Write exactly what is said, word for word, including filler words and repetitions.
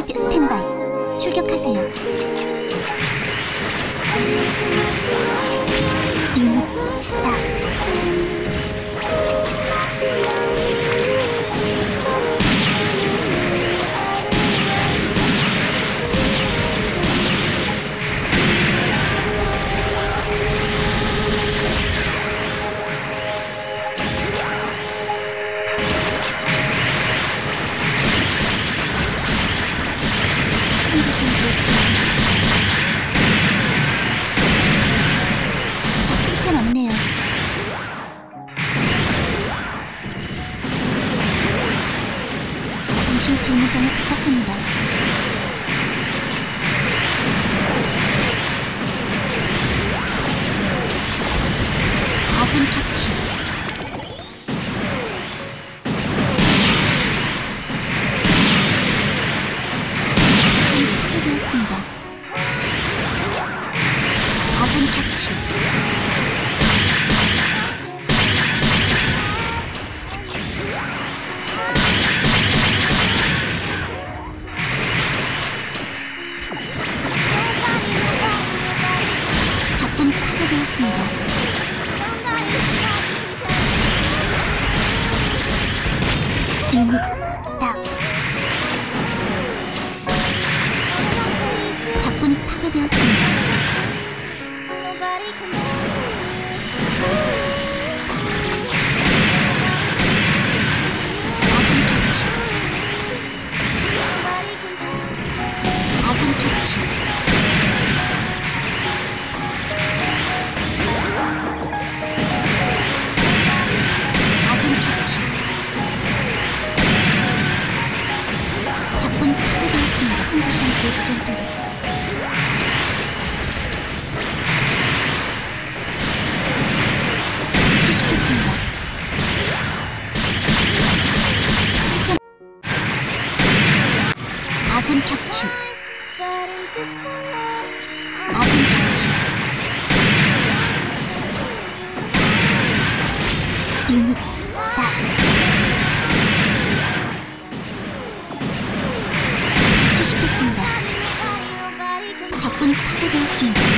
스탠바이. 출격하세요. 유닛 딱. 없네요. 잠시 재무장을 부탁합니다. 아군 격추. 적군이 파괴되었습니다. 아군 격추. 적군이 파괴되었습니다. 유닛 딱. 적군이 파괴되었습니다. 아군 격추. 아군 격추. 적군이 파괴되었습니다. 컨디션 대기 정도로. 격추시켰습니다. 아군 격추. 아군 격추. 유닛 딱. 격추시켰습니다. 적군이 파괴되었습니다.